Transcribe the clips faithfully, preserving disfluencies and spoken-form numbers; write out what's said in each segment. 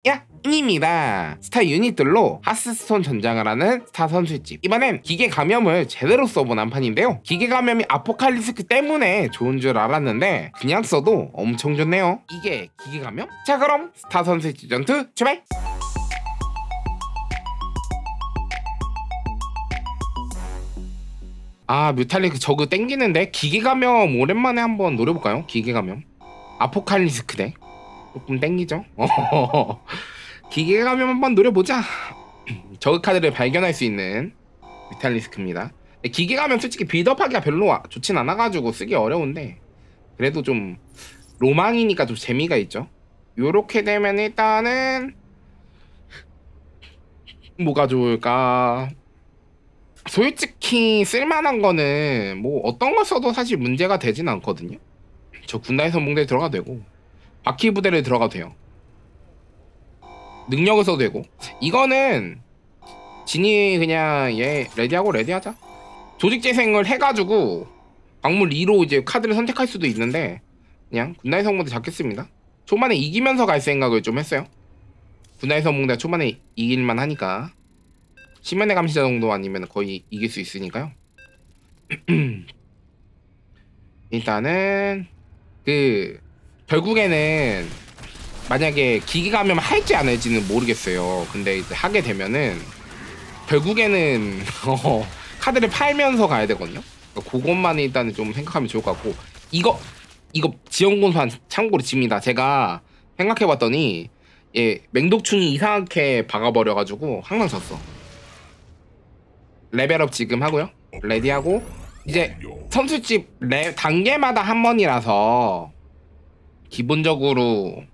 야! 입니다. 스타 유닛들로 하스스톤 전장을 하는 스타 선수집. 이번엔 기계 감염을 제대로 써본 한판인데요. 기계 감염이 아포칼리스크 때문에 좋은 줄 알았는데 그냥 써도 엄청 좋네요. 이게 기계 감염? 자 그럼 스타 선수집 전투 출발! 아 뮤탈리크 저그 땡기는데 기계 감염 오랜만에 한번 노려볼까요? 기계 감염 아포칼리스크 대 조금 땡기죠? 기계 감염 한번 노려보자. 저그 카드를 발견할 수 있는 뮤탈리스크입니다. 기계 감염 솔직히 빌드업하기가 별로 좋진 않아가지고 쓰기 어려운데 그래도 좀 로망이니까 좀 재미가 있죠. 요렇게 되면 일단은 뭐가 좋을까? 솔직히 쓸만한 거는 뭐 어떤 걸 써도 사실 문제가 되진 않거든요. 저 군단의 선봉대에 들어가도 되고 바퀴 부대를 들어가도 돼요. 능력을 써도 되고. 이거는 진이 그냥 얘 레디하고 레디하자. 조직 재생을 해가지고 광물 이로 이제 카드를 선택할 수도 있는데 그냥 군단의 선봉대 잡겠습니다. 초반에 이기면서 갈 생각을 좀 했어요. 군단의 선봉대가 초반에 이길만 하니까. 심연의 감시자 정도 아니면 거의 이길 수 있으니까요. 일단은 그 결국에는 만약에 기계 감염 할지 안 할지는 모르겠어요. 근데 이제 하게 되면은 결국에는 어, 카드를 팔면서 가야 되거든요. 그러니까 그것만 일단은 좀 생각하면 좋을 것 같고 이거 이거 지원군수한 참고로 집니다. 제가 생각해봤더니 예 맹독충이 이상하게 박아버려가지고 항상 졌어. 레벨업 지금 하고요. 레디하고 이제 선수집 레, 단계마다 한 번이라서 기본적으로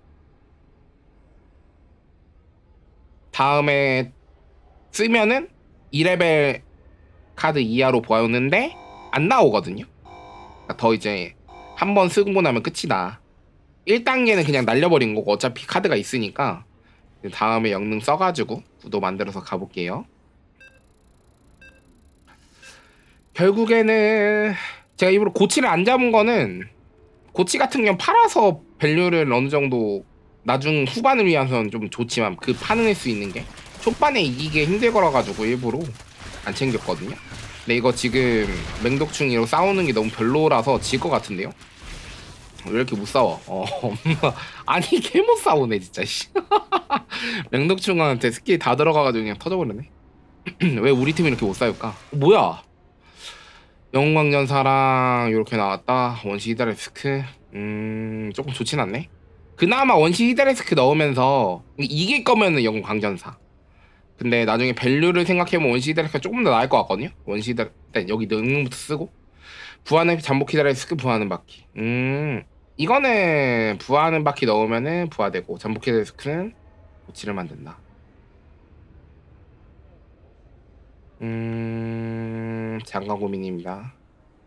다음에 쓰면은 이 레벨 카드 이하로 보였는데 안 나오거든요. 그러니까 더 이제 한 번 쓰고 나면 끝이다. 일 단계는 그냥 날려버린 거고 어차피 카드가 있으니까 다음에 영능 써가지고 구도 만들어서 가볼게요. 결국에는 제가 일부러 고치를 안 잡은 거는 고치 같은 경우 팔아서 밸류를 어느 정도 나중 후반을 위해서는 좀 좋지만 그 파낼 수 있는 게 초반에 이기기 힘들 거라 가지고 일부러 안 챙겼거든요. 근데 이거 지금 맹독충이로 싸우는 게 너무 별로라서 질 것 같은데요. 왜 이렇게 못 싸워? 어, 아니 개 못 싸우네 진짜. 맹독충한테 스킬 다 들어가가지고 그냥 터져버리네. 왜 우리 팀이 이렇게 못 싸울까? 어, 뭐야? 영웅광전사랑 이렇게 나왔다. 원시 히드라리스크 음 조금 좋진 않네. 그나마 원시 히드라리스크 넣으면서 이길 거면은 영웅광전사. 근데 나중에 밸류를 생각해보면 원시 히드라리스크가 조금 더 나을 것 같거든요. 원시 히드라 일단 여기 능력부터 쓰고 부하는 잠복 히드라리스크 부하는 바퀴. 음 이거는 부하는 바퀴 넣으면은 부하되고 잠복 히드라리스크는 고치를 만든다. 음... 잠깐 고민입니다.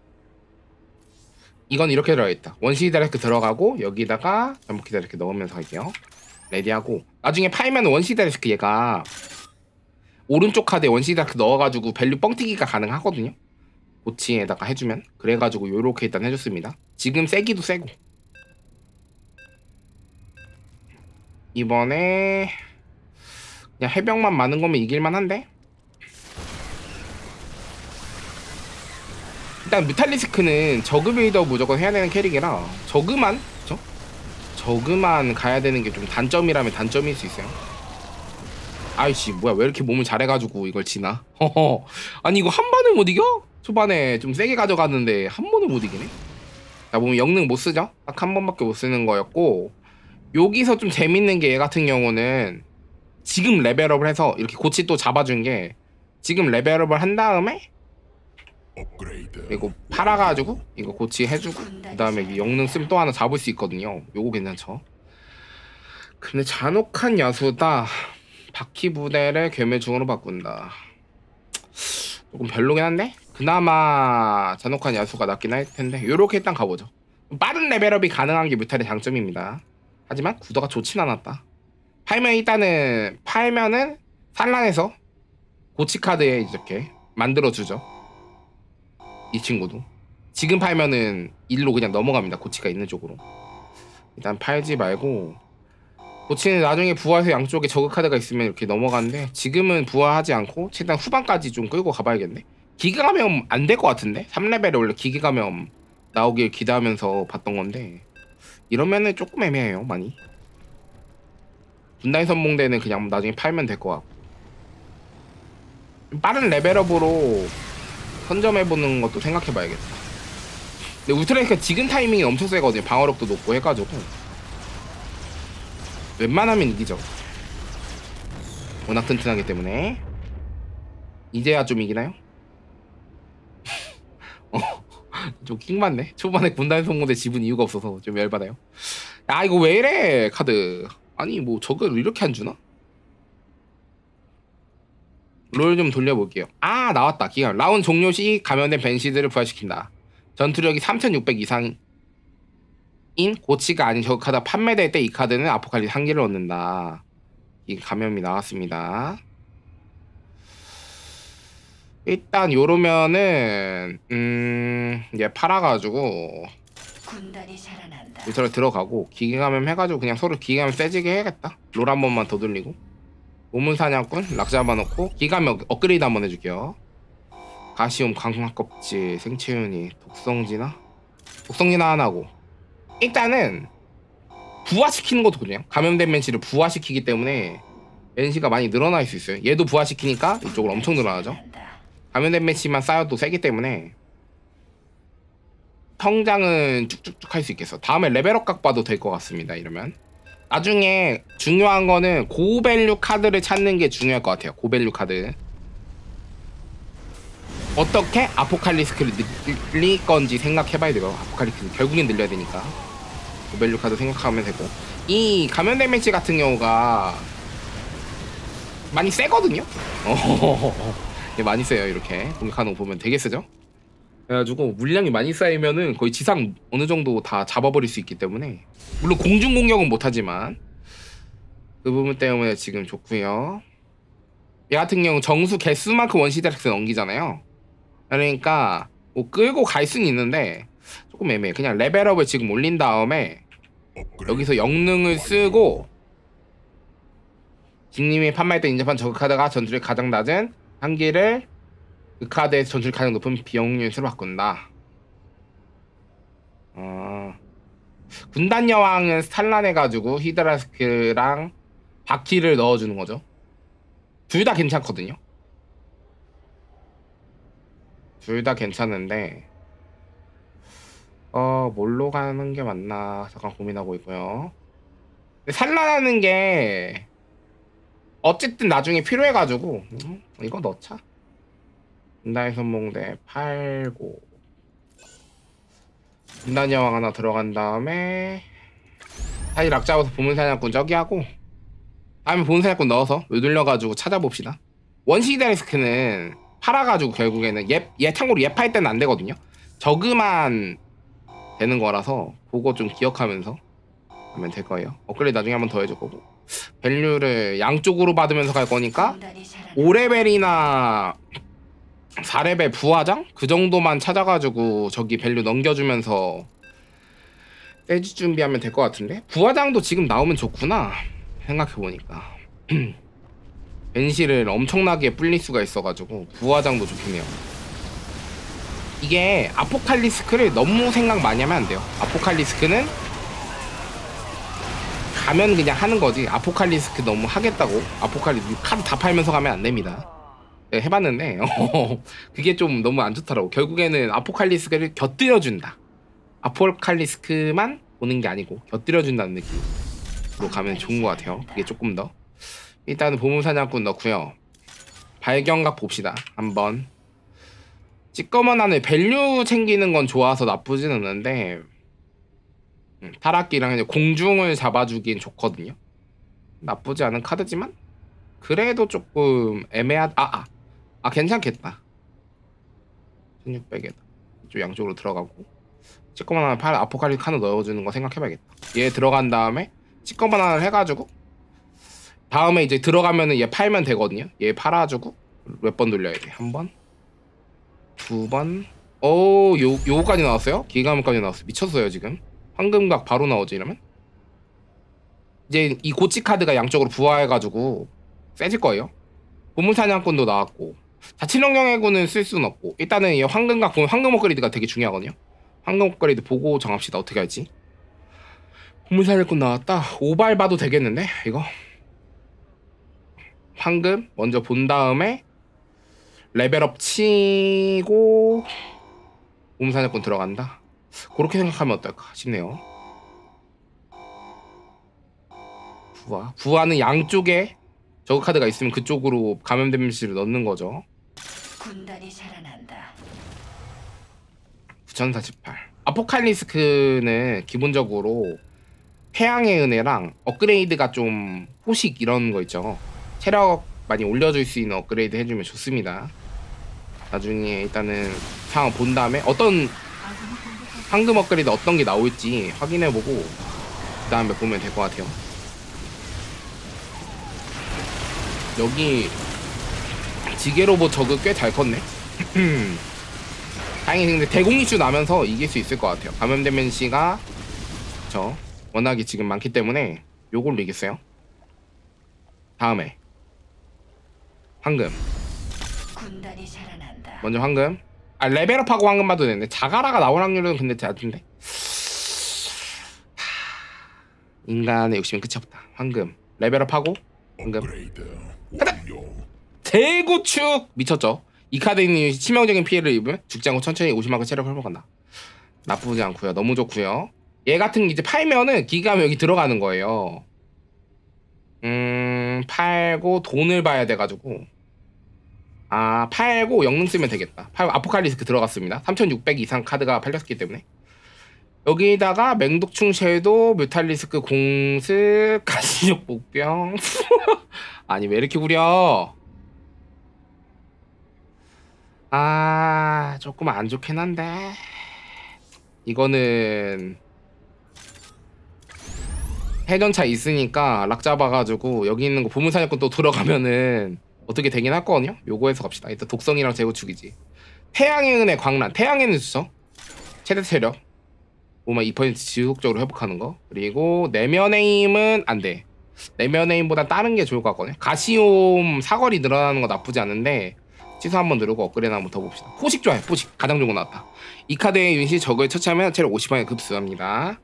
이건 이렇게 들어있다. 원시 히드라리스크 들어가고 여기다가 잠복 히드라리스크 넣으면서 할게요. 레디하고 나중에 파이면 원시 히드라리스크 얘가 오른쪽 카드에 원시 히드라리스크 넣어가지고 밸류 뻥튀기가 가능하거든요. 고치에다가 해주면. 그래가지고 요렇게 일단 해줬습니다. 지금 세기도 세고 이번에 그냥 해병만 많은 거면 이길만 한데 일단 뮤탈리스크는 저그 빌더 무조건 해야 되는 캐릭이라 저그만 그쵸? 저그만 가야 되는 게 좀 단점이라면 단점일 수 있어요. 아이씨 뭐야 왜 이렇게 몸을 잘해가지고 이걸 지나? 허허 아니 이거 한 번을 못 이겨? 초반에 좀 세게 가져갔는데 한 번을 못 이기네? 자 보면 영능 못 쓰죠? 딱 한 번밖에 못 쓰는 거였고 여기서 좀 재밌는 게 얘 같은 경우는 지금 레벨업을 해서 이렇게 고치 또 잡아준 게 지금 레벨업을 한 다음에 이거 팔아가지고 이거 고치 해주고 그 다음에 영능 쓰면 또 하나 잡을 수 있거든요. 요거 괜찮죠? 근데 잔혹한 야수다. 바퀴 부대를 괴물중으로 바꾼다. 조금 별로긴 한데 그나마 잔혹한 야수가 낫긴 할 텐데 요렇게 일단 가보죠. 빠른 레벨업이 가능한 게 뮤탈의 장점입니다. 하지만 구도가 좋진 않았다. 팔면 일단은 팔면은 산란해서 고치 카드에 이렇게 만들어주죠. 이 친구도 지금 팔면은 일로 그냥 넘어갑니다. 고치가 있는 쪽으로. 일단 팔지 말고 고치는 나중에 부화해서 양쪽에 저그 카드가 있으면 이렇게 넘어가는데 지금은 부화하지 않고 최대한 후반까지 좀 끌고 가봐야겠네. 기계 감염 안 될 것 같은데? 삼 레벨에 원래 기계 감염 나오길 기대하면서 봤던 건데 이러면은 조금 애매해요 많이. 분단 선봉대는 그냥 나중에 팔면 될 것 같고 좀 빠른 레벨업으로 선점해보는 것도 생각해봐야겠다. 근데 울트라리스크가 지금 타이밍이 엄청 세거든요. 방어력도 높고 해가지고 웬만하면 이기죠. 워낙 튼튼하기 때문에. 이제야 좀 이기나요? 어, 좀 킹받네. 초반에 군단 성공대 집은 이유가 없어서 좀 열받아요. 야 이거 왜 이래 카드. 아니 뭐 저걸 이렇게 안 주나? 롤 좀 돌려볼게요. 아 나왔다. 기가 라운 종료 시 감염된 벤시드를 부활시킨다. 전투력이 삼천육백 이상인 고치가 아닌 저 카드 판매될 때 이 카드는 아포칼립스 한 개를 얻는다. 이 감염이 나왔습니다. 일단 요러면은 음 이제 팔아가지고 울트라 들어가고 기계감염 해가지고 그냥 서로 기계감염 세지게 해야겠다. 롤 한 번만 더 돌리고 오문사냥꾼 락 잡아놓고 기계감염 업그레이드 한번 해줄게요. 가시움 강화껍질 생체윤이 독성진화 독성진화 하나고 일단은 부화시키는 것도 그냥 감염된 맨시를 부화시키기 때문에 맨시가 많이 늘어날 수 있어요. 얘도 부화시키니까 이쪽으로 엄청 늘어나죠. 감염된 맨시만 쌓여도 세기 때문에 성장은 쭉쭉쭉 할 수 있겠어. 다음에 레벨업 각 봐도 될 것 같습니다. 이러면 나중에 중요한 거는 고밸류 카드를 찾는 게 중요할 것 같아요. 고밸류 카드 어떻게 아포칼리스크를 늘릴 건지 생각해봐야 돼요. 아포칼리스크 결국엔 늘려야 되니까 고밸류 카드 생각하면 되고 이 감염된 맨시 같은 경우가 많이 세거든요. 예, 많이 세요. 이렇게 공격하는 거 보면 되게 세죠. 그래가지고 물량이 많이 쌓이면은 거의 지상 어느 정도 다 잡아버릴 수 있기 때문에 물론 공중 공격은 못하지만 그 부분 때문에 지금 좋고요. 얘 같은 경우 정수 개수만큼 원시드렉스 넘기잖아요. 그러니까 뭐 끌고 갈 수는 있는데 조금 애매해. 그냥 레벨업을 지금 올린 다음에 여기서 영능을 쓰고 징님이 판매할 때 인접한 저그 카드가 전투력 가장 낮은 한기를 그 카드에서 전투력 가장 높은 비용 유닛으로 바꾼다. 어... 군단 여왕은 스탈란해가지고 히드라스크랑 바퀴를 넣어주는 거죠. 둘 다 괜찮거든요. 둘 다 괜찮은데 어 뭘로 가는 게 맞나 잠깐 고민하고 있고요. 근데 산란하는 게 어쨌든 나중에 필요해가지고 음, 이거 넣자. 군단의 선봉대 팔고 군단 여왕 하나 들어간 다음에 다시 락 잡아서 보문사냥꾼 저기 하고 다음에 보문사냥꾼 넣어서 요돌려가지고 찾아봅시다. 원시드레스크는 팔아가지고 결국에는 얘, 얘 참고로 얘 팔 때는 안 되거든요. 저그만 되는 거라서 그거 좀 기억하면서 하면 될 거예요. 업그레이드 나중에 한번 더 해줄 거고 밸류를 양쪽으로 받으면서 갈 거니까 오 레벨이나 사 레벨 부화장? 그 정도만 찾아가지고 저기 밸류 넘겨주면서 떼지 준비하면 될 것 같은데 부화장도 지금 나오면 좋구나 생각해보니까 벤시를 엄청나게 불릴 수가 있어가지고 부화장도 좋겠네요. 이게 아포칼리스크를 너무 생각 많이 하면 안 돼요. 아포칼리스크는 가면 그냥 하는 거지 아포칼리스크 너무 하겠다고 아포칼리스크 카드 다 팔면서 가면 안 됩니다. 네, 해봤는데 그게 좀 너무 안 좋더라고. 결국에는 아포칼리스크를 곁들여준다. 아포칼리스크만 보는 게 아니고 곁들여준다는 느낌으로 가면 좋은 것 같아요. 그게 조금 더 일단은 보문사냥꾼 넣고요. 발견각 봅시다. 한번 찌꺼먼 안에 밸류 챙기는 건 좋아서 나쁘진 않는데 음, 타락기랑 이제 공중을 잡아주긴 좋거든요. 나쁘지 않은 카드지만 그래도 조금 애매하다. 아, 아, 아 괜찮겠다. 천육백에다 이쪽 양쪽으로 들어가고 찌꺼먼 안에 팔 아포칼립스 하나 넣어주는 거 생각해봐야겠다. 얘 들어간 다음에 찌꺼먼 하나를 해가지고 다음에 이제 들어가면은 얘 팔면 되거든요. 얘 팔아주고 몇 번 돌려야 돼? 한 번? 두 번? 오, 요, 요거까지 나왔어요? 기가문까지 나왔어. 미쳤어요 지금. 황금각 바로 나오지 이러면? 이제 이 고치 카드가 양쪽으로 부활해가지고 세질 거예요. 보물사냥꾼도 나왔고 자치령령 해고는 쓸 수는 없고 일단은 이 황금각 보면 황금 업그레이드가 되게 중요하거든요. 황금 업그레이드 보고 정합시다. 어떻게 할지. 보물사냥꾼 나왔다. 오발 봐도 되겠는데 이거 황금 먼저 본 다음에 레벨업 치고 보물사냥꾼 들어간다. 그렇게 생각하면 어떨까 싶네요. 부하 부하는 양쪽에 저그 카드가 있으면 그쪽으로 감염 데미지를 넣는 거죠. 군단이 자라난다. 구천사십팔. 아포칼리스크는 기본적으로 태양의 은혜랑 업그레이드가 좀 포식 이런 거 있죠. 체력 많이 올려줄 수 있는 업그레이드 해주면 좋습니다. 나중에 일단은 상황 본 다음에 어떤 황금 업그레이드 어떤 게 나올지 확인해보고 그 다음에 보면 될 것 같아요. 여기 지게로봇 저그 꽤 잘 컸네. 다행히 근데 대공 이슈 나면서 이길 수 있을 것 같아요. 감염되면 씨가 저 워낙에 지금 많기 때문에 요걸로 이겼어요. 다음에 황금. 군단이 자라난다. 먼저 황금. 아 레벨업하고 황금 봐도 되는데 자가라가 나올 확률은 근데 낮은데. 인간의 욕심은 끝이 없다. 황금 레벨업하고 황금. 가자! 대구축 미쳤죠. 이 카드는 치명적인 피해를 입으면 죽지 않고 천천히 오십만큼 체력을 회복한다. 나쁘지 않고요. 너무 좋고요. 얘 같은 게 이제 팔면은 기가면 여기 들어가는 거예요. 음 팔고 돈을 봐야 돼가지고 아 팔고 영능 쓰면 되겠다. 팔고 아포칼리스크 들어갔습니다. 삼천육백 이상 카드가 팔렸기 때문에 여기다가 맹독충 섀도우 뮤탈리스크 공습 가시적 복병 아니 왜 이렇게 구려. 아 조금 안 좋긴 한데 이거는 해전차 있으니까 락 잡아가지고 여기 있는 거 보물사냥꾼 또 들어가면은 어떻게 되긴 할 거거든요. 요거에서 갑시다. 일단 독성이랑 재구축이지. 태양의 은혜 광란. 태양의 은혜 주죠. 최대 체력 오만 이 퍼센트 지속적으로 회복하는 거. 그리고 내면의 힘은 안돼. 내면의 힘보다 다른 게 좋을 것 같거든요. 가시옴 사거리 늘어나는 거 나쁘지 않은데 취소 한번 누르고 업그레이드 한번 더 봅시다. 포식 좋아요. 포식 가장 좋은 거 나왔다. 이 카드의 유닛이 적을 처치하면 체력 오십 퍼센트 급수합니다.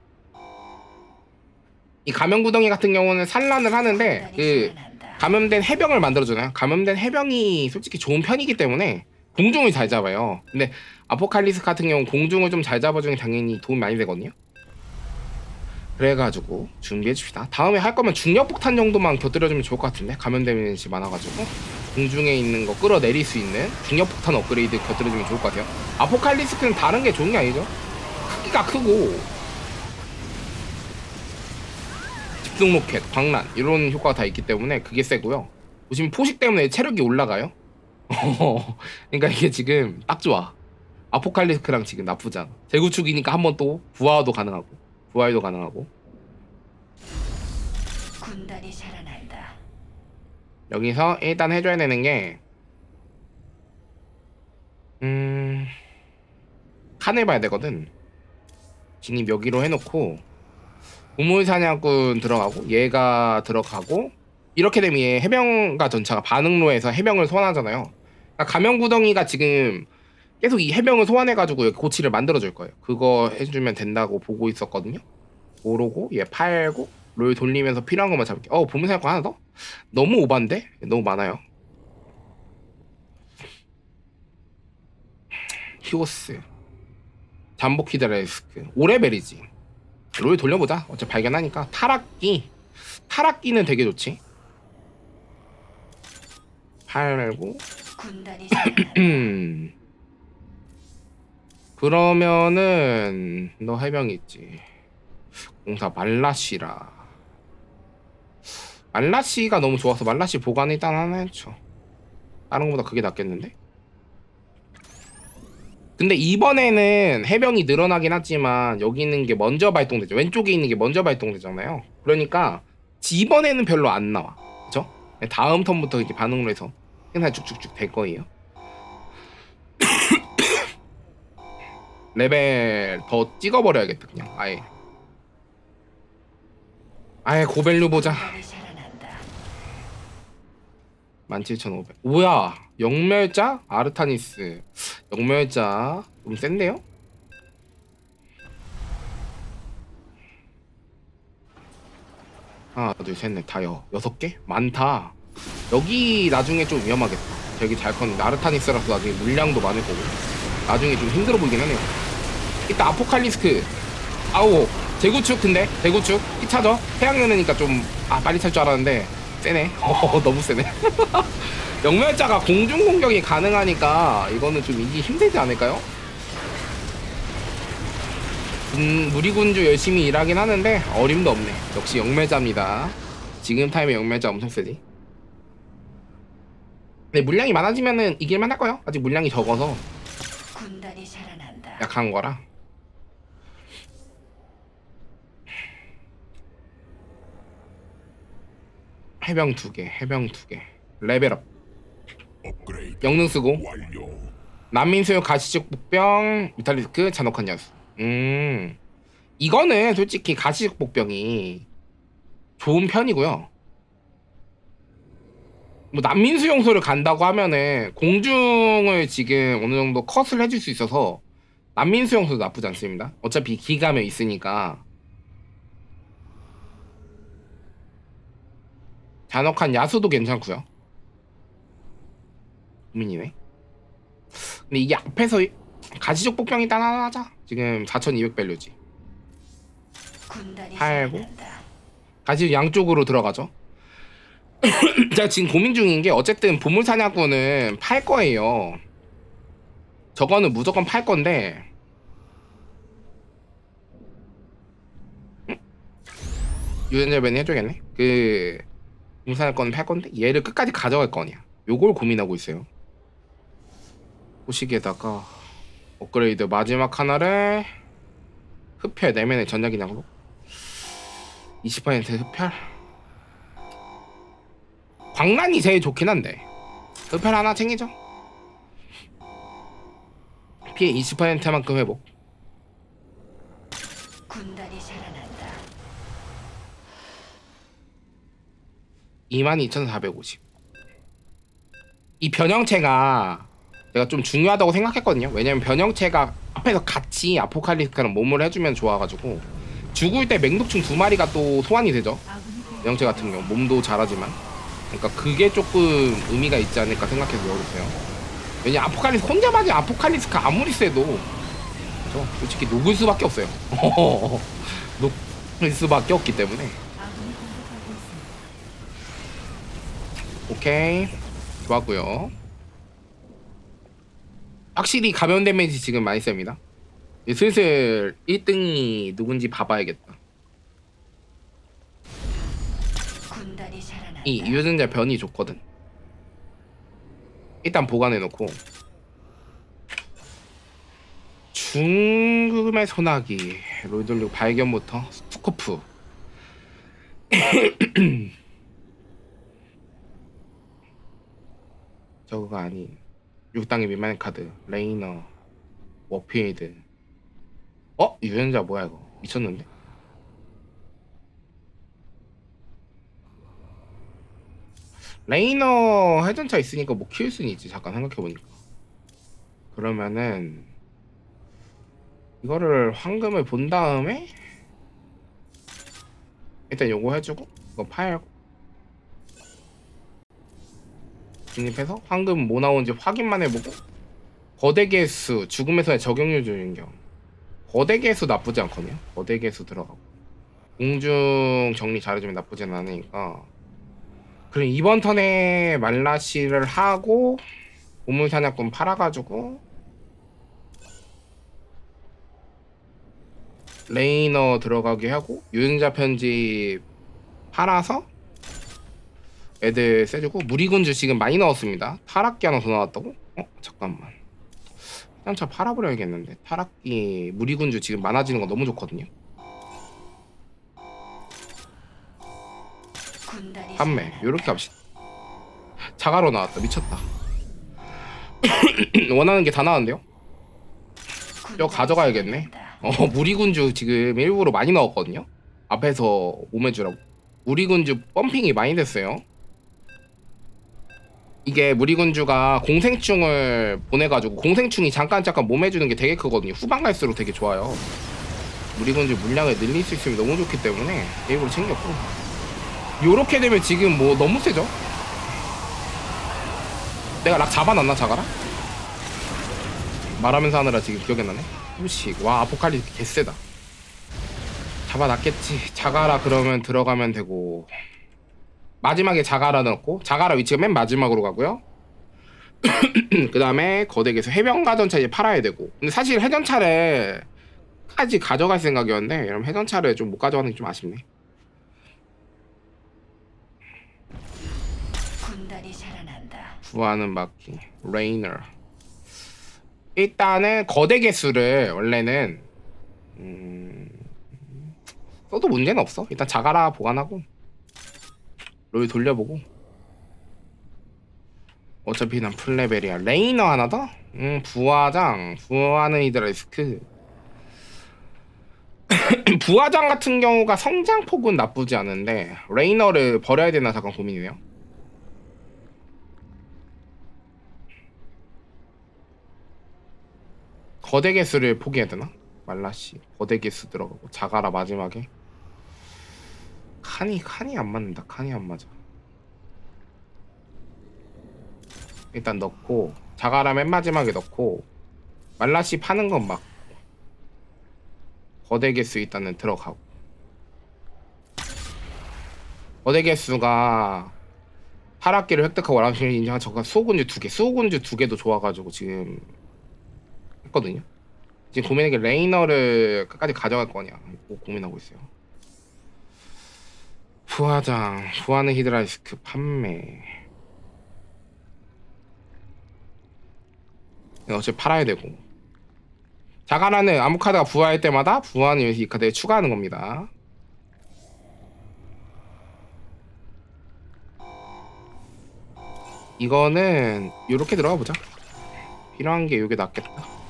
이 감염구덩이 같은 경우는 산란을 하는데 그 감염된 해병을 만들어주나요? 감염된 해병이 솔직히 좋은 편이기 때문에 공중을 잘 잡아요. 근데 아포칼리스 같은 경우 공중을 좀 잘 잡아주는 게 당연히 도움이 많이 되거든요. 그래가지고 준비해줍시다. 다음에 할 거면 중력폭탄 정도만 곁들여주면 좋을 것 같은데 감염되는 시 많아가지고 공중에 있는 거 끌어내릴 수 있는 중력폭탄 업그레이드 곁들여주면 좋을 것 같아요. 아포칼리스크는 다른 게 좋은 게 아니죠. 크기가 크고 집중 로켓, 광란 이런 효과가 다 있기 때문에 그게 세고요. 보시면 포식 때문에 체력이 올라가요. 그러니까 이게 지금 딱 좋아. 아포칼리스크랑 지금 나쁘지 않아. 재구축이니까 한번 또 부하도 가능하고 부하도 가능하고. 군단이 자라난다. 여기서 일단 해줘야 되는 게 음... 칸을 봐야 되거든. 진입 여기로 해놓고 보물사냥꾼 들어가고 얘가 들어가고 이렇게 되면 얘 해병과 전차가 반응로에서 해병을 소환하잖아요. 그러니까 감염구덩이가 지금 계속 이 해병을 소환해가지고 고치를 만들어줄 거예요. 그거 해주면 된다고 보고 있었거든요. 오르고 얘 팔고 롤 돌리면서 필요한 것만 잡을게. 어 보물사냥꾼 하나 더? 너무 오반데? 너무 많아요. 히오스 잠복 히드라리스크 오 레벨이지. 롤 돌려보자. 어차피 발견하니까. 타락기 타락기는 되게 좋지. 팔고 군단이 자라난다. 그러면은 너 해병 있지. 공사 말라시라. 말라시가 너무 좋아서 말라시 보관 일단 하나 해줘. 다른 거보다 그게 낫겠는데? 근데 이번에는 해병이 늘어나긴 하지만 여기 있는 게 먼저 발동되죠. 왼쪽에 있는 게 먼저 발동되잖아요. 그러니까 이번에는 별로 안 나와. 그쵸? 다음 턴부터 이제 반응으로 해서 행사 쭉쭉쭉 될 거예요. 레벨 더 찍어버려야겠다 그냥 아예. 아예 고밸류 보자. 군단이 살아난다. 만 칠천오백. 뭐야? 영멸자? 아르타니스. 영멸자. 좀 센데요? 하나, 둘, 셋, 넷, 다여. 여섯 개? 많다. 여기 나중에 좀 위험하겠다. 저기 잘 컸는데 아르타니스라서 나중에 물량도 많을 거고. 나중에 좀 힘들어 보이긴 하네요. 이따 아포칼리스크. 아우. 대구축 근데 대구축 이 차죠? 태양연애니까 좀 아 빨리 찰 줄 알았는데 세네. 어 너무 세네. 영멸자가 공중 공격이 가능하니까 이거는 좀 이기 힘들지 않을까요? 음, 무리군주 열심히 일하긴 하는데 어림도 없네. 역시 영멸자입니다. 지금 타임에 영멸자 엄청 세지. 근데 물량이 많아지면은 이길만 할 거예요. 아직 물량이 적어서 군단이 살아난다. 약한 거라. 해병 두 개, 해병 두 개. 레벨업. 업그레이드 영능 쓰고. 완료. 난민수요 가시적 복병, 미탈리스크, 잔혹한 야수. 음, 이거는 솔직히 가시적 복병이 좋은 편이고요. 뭐 난민수용소를 간다고 하면은 공중을 지금 어느 정도 컷을 해줄 수 있어서 난민수용소도 나쁘지 않습니다. 어차피 기감에 있으니까. 잔혹한 야수도 괜찮고요. 고민이네. 근데 이게 앞에서 가시적 복병이 따라하자. 지금 사천이백 밸류지. 군단이 팔고. 살아난다. 가시적 양쪽으로 들어가죠. 제가 지금 고민 중인 게 어쨌든 보물사냥꾼은 팔 거예요. 저거는 무조건 팔 건데 유전자변이 해줘야겠네. 그 보물사냥꾼은 팔 건데 얘를 끝까지 가져갈 거냐, 요걸 고민하고 있어요. 호식에다가 업그레이드 마지막 하나를 흡혈 내면의 전자기량으로 이십 퍼센트 흡혈. 광란이 제일 좋긴 한데 흡혈 하나 챙기죠. 피해 이십 퍼센트만큼 회복. 군단이 살아난다. 이만 이천사백오십. 이 변형체가 내가 좀 중요하다고 생각했거든요. 왜냐면 변형체가 앞에서 같이 아포칼리스크랑 몸을 해주면 좋아가지고 죽을 때 맹독충 두 마리가 또 소환이 되죠. 변형체 같은 경우 몸도 잘하지만, 그러니까 그게 조금 의미가 있지 않을까 생각해서 열었어요. 왜냐 아포칼리스 혼자 맞은 아포칼리스크 아무리 세도 그렇죠? 솔직히 녹을 수밖에 없어요. 녹을 수밖에 없기 때문에. 오케이, 좋았고요. 확실히 가변 데미지 지금 많이 셉니다. 이제 슬슬 일 등이 누군지 봐봐야겠다. 군단이 살아난다. 이 유전자 변이 좋거든. 일단 보관해놓고. 중금의 소나기 롤돌류 발견부터 스투코프. 저거가 아닌 육 단계 미만의 카드 레이너 워피에이드. 어? 유전자 뭐야 이거 미쳤는데? 레이너 회전차 있으니까 뭐 키울 수는 있지. 잠깐 생각해보니까 그러면은 이거를 황금을 본 다음에 일단 요거 해주고 이거 팔고 진입해서 황금 뭐 나오는지 확인만 해보고 거대 개수 죽음에서의 적용률 조인경. 거대 개수 나쁘지 않거든요. 거대 개수 들어가고 공중 정리 잘해주면 나쁘진 않으니까. 그럼 이번 턴에 말라시를 하고 보물사냥꾼 팔아가지고 레이너 들어가게 하고 유전자 편집 팔아서 애들 세주고. 무리군주 지금 많이 넣었습니다. 타락기 하나 더 나왔다고? 어? 잠깐만, 회전차 팔아버려야겠는데. 타락기 무리군주 지금 많아지는 거 너무 좋거든요. 군단이 판매 살아난다. 요렇게 합시다. 자가로 나왔다. 미쳤다. 원하는 게 다 나왔는데요? 저 가져가야겠네. 어 무리군주 지금 일부러 많이 넣었거든요. 앞에서 몸해주라고. 무리군주 펌핑이 많이 됐어요. 이게 무리군주가 공생충을 보내가지고 공생충이 잠깐 잠깐 몸 해주는 게 되게 크거든요. 후반 갈수록 되게 좋아요. 무리군주 물량을 늘릴 수 있으면 너무 좋기 때문에 일부러 챙겼고, 요렇게 되면 지금 뭐 너무 세죠? 내가 락 잡아놨나 자가라? 말하면서 하느라 지금 기억이 안 나네. 후식. 와, 아포칼립스 개쎄다. 잡아놨겠지. 자가라 그러면 들어가면 되고, 마지막에 자가라 넣고, 자가라 위치가 맨 마지막으로 가고요. 그 다음에 거대기에서 해병가 전차 이제 팔아야 되고. 근데 사실 해전차를 까지 가져갈 생각이었는데, 이러면 해전차를 좀 못 가져가는 게 좀 아쉽네. 군단이 살아난다. 부하는 막기. 레이너. 일단은 거대 개수를 원래는 음... 써도 문제는 없어. 일단 자가라 보관하고 롤 돌려보고. 어차피 난 풀레벨이야. 레이너 하나 더? 음, 부하장. 부하는 히드라리스크. 부하장 같은 경우가 성장폭은 나쁘지 않은데 레이너를 버려야 되나 잠깐 고민이네요. 거대 개수를 포기해야 되나? 말라시 거대 개수 들어가고 자가라 마지막에. 칸이 칸이 안 맞는다. 칸이 안 맞아. 일단 넣고 자가라 맨 마지막에 넣고 말라시 파는 건 막 거대 개수 일단은 들어가고. 거대 개수가 파락기를 획득하고 라운딩을 인정한 저가 수호군주 두 개, 수호군주 두 개도 좋아가지고 지금 했거든요. 지금 고민한 게 레이너를 끝까지 가져갈 거냐 고민하고 있어요. 부하장, 부하는 히드라리스크 판매. 어차피 팔아야 되고. 자가라는 아무 카드가 부하할 때마다 부하는 이 카드에 추가하는 겁니다. 이거는 요렇게 들어가 보자. 필요한 게 요게 낫겠다.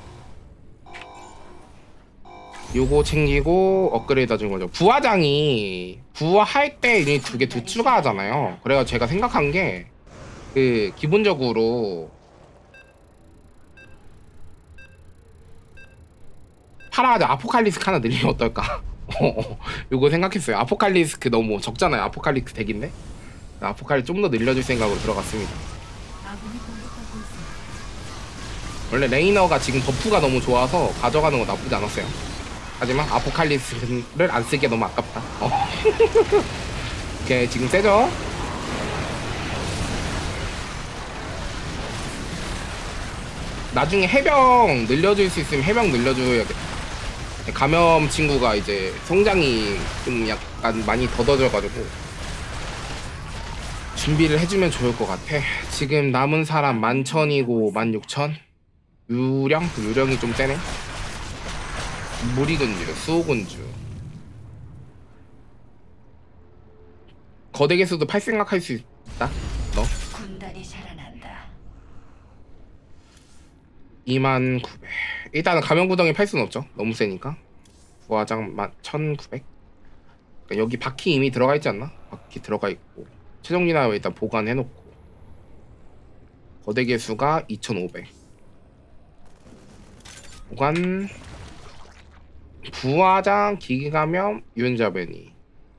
요거 챙기고 업그레이드 해준 거죠. 부하장이 부하할 때 이 두 개 두 추가하잖아요. 그래서 제가 생각한 게 그 기본적으로 파라하자 아포칼리스크 하나 늘리면 어떨까? 요거 생각했어요. 아포칼리스크 너무 적잖아요. 아포칼리스크 덱인데 아포칼리 좀 더 늘려줄 생각으로 들어갔습니다. 원래 레이너가 지금 버프가 너무 좋아서 가져가는 거 나쁘지 않았어요. 하지만 아포칼리스크를 안 쓰기에 너무 아깝다. 어. 오케이, 지금 세죠? 나중에 해병 늘려줄 수 있으면 해병 늘려줘야겠다. 감염 친구가 이제 성장이 좀 약간 많이 더뎌져가지고 준비를 해주면 좋을 것 같아. 지금 남은 사람 만천이고 만육천. 유령? 유령이 좀 세네. 무리군주, 수호군주. 거대 개수도 팔 생각할 수 있다. 너? 군단이 살아난다. 이만 구백. 일단은 가면구덩이 팔 수는 없죠. 너무 세니까. 부하장 천구백. 그러니까 여기 바퀴 이미 들어가 있지 않나? 바퀴 들어가 있고 최종진화 일단 보관해놓고 거대 개수가 이천오백. 보관. 부하장, 기기감염, 유연자베니,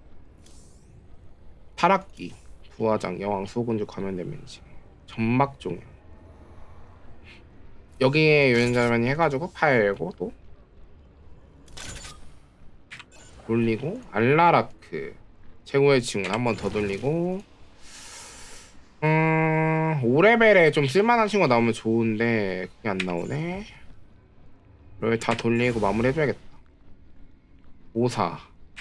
타락기, 부하장, 여왕, 수호군주, 감염 데미지, 점막종양. 여기에 유연자베니 해가지고 팔고 또 돌리고 알라라크 최고의 징후 한 번 더 돌리고. 음... 오 레벨에 좀 쓸만한 친구가 나오면 좋은데 그게 안 나오네. 롤 다 돌리고 마무리 해줘야겠다. 오사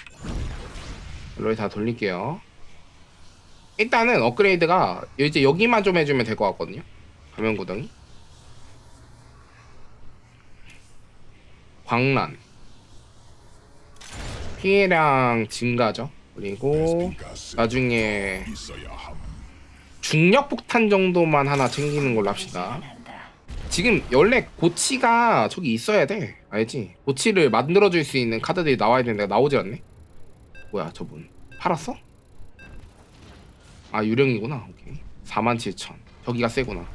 롤 다 돌릴게요. 일단은 업그레이드가 이제 여기만 좀 해주면 될 것 같거든요. 가면구덩이 광란 피해량 증가죠. 그리고 나중에 중력폭탄 정도만 하나 챙기는 걸로 합시다. 지금 원래 고치가 저기 있어야 돼. 알지? 고치를 만들어줄 수 있는 카드들이 나와야 되는데 나오질 않네? 뭐야 저분 팔았어? 아 유령이구나. 오케이. 사만 칠천. 저기가 세구나.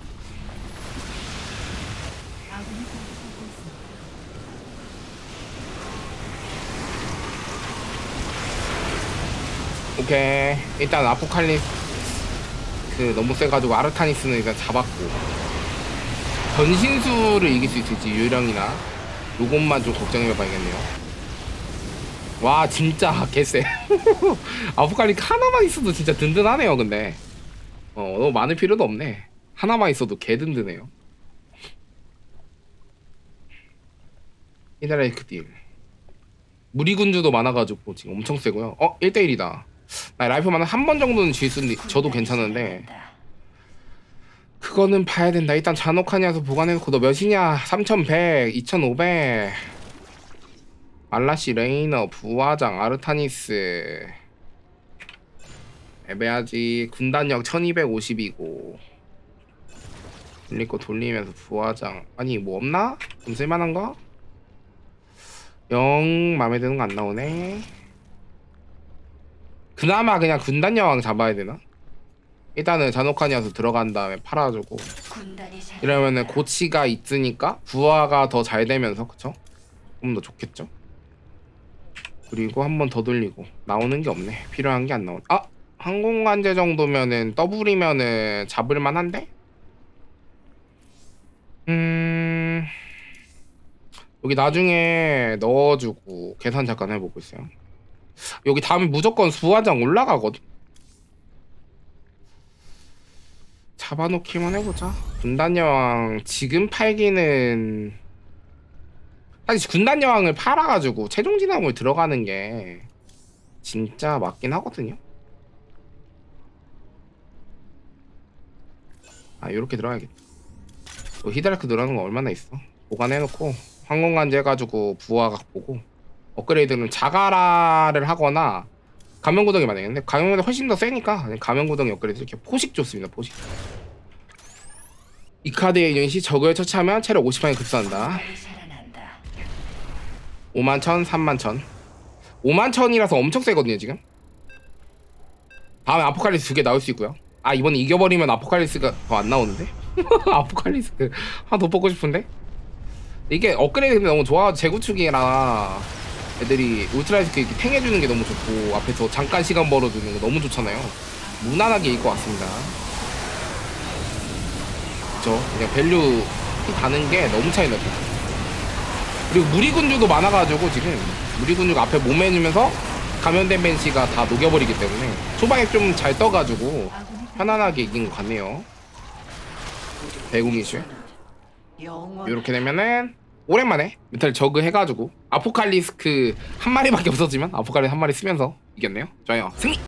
오케이. 일단 아포칼리스 그 너무 세가지고 아르타니스는 일단 잡았고, 변신수를 이길 수 있을지 유령이나 요것만 좀 걱정해봐야겠네요. 와 진짜 개쎄. 아포칼리스 하나만 있어도 진짜 든든하네요. 근데 어 너무 많을 필요도 없네. 하나만 있어도 개 든든해요. 히드라이크 딜 무리군주도 많아가지고 지금 엄청 세고요. 어 일 대 일이다. 나 라이프만 한 번 정도는 질 수 있는데 저도 괜찮은데 그거는 봐야 된다. 일단 잔혹하냐서 보관해놓고. 너 몇이냐? 삼천백, 이천오백. 말라시, 레이너, 부화장, 아르타니스. 애매하지. 군단력 천이백오십이고 돌릴 거 돌리면서 부화장. 아니 뭐 없나? 좀 쓸만한 거? 영 맘에 드는 거 안 나오네. 그나마 그냥 군단 여왕 잡아야 되나? 일단은 잔혹하냐서 들어간 다음에 팔아주고 군단이 살아난다. 이러면은 고치가 있으니까 부하가 더 잘 되면서, 그쵸? 좀 더 좋겠죠? 그리고 한 번 더 돌리고. 나오는 게 없네. 필요한 게 안 나오네. 아! 항공관제 정도면은 더블이면은 잡을만 한데? 음... 여기 나중에 넣어주고 계산 잠깐 해보고 있어요. 여기 다음에 무조건 부화장 올라가거든? 잡아놓기만 해보자. 군단여왕 지금 팔기는 사실 군단여왕을 팔아가지고 최종진화물 들어가는 게 진짜 맞긴 하거든요. 아 요렇게 들어가야겠다. 또 히드라크 들어가는 거 얼마나 있어. 보관해놓고 항공관제 해가지고 부하각 보고 업그레이드는 자가라를 하거나 가면구덩이 만약에 가면구덩이 훨씬 더 세니까 그냥 가면구덩이 업그레이드. 이렇게 포식 좋습니다. 포식. 이 카드의 유닛이 적을 처치하면 체력 오십 퍼센트 급수한다. 군단이 살아난다. 오만 천, 삼만 천. 오만 천이라서 엄청 세거든요 지금. 다음에 아포칼리스 두 개 나올 수 있고요. 아 이번에 이겨버리면 아포칼리스가 더 안 나오는데? 아포칼리스 하나 더 뽑고 싶은데? 이게 업그레이드 너무 좋아. 재구축이라 애들이 울트라이스크 이렇게 탱해주는 게 너무 좋고 앞에서 잠깐 시간 벌어주는 거 너무 좋잖아요. 무난하게 이길 것 같습니다. 그쵸? 그냥 밸류 가는 게 너무 차이 나죠. 그리고 무리군주도 많아가지고 지금 무리군주가 앞에 몸매주면서 감염된 벤시가 다 녹여버리기 때문에 초반에 좀 잘 떠가지고 편안하게 이긴 것 같네요. 대공 이슈. 영원 이렇게 되면은 오랜만에 메탈 저그 해가지고 아포칼리스크 한 마리밖에 없었지만 아포칼리스 한 마리 쓰면서 이겼네요. 좋아요. 승리!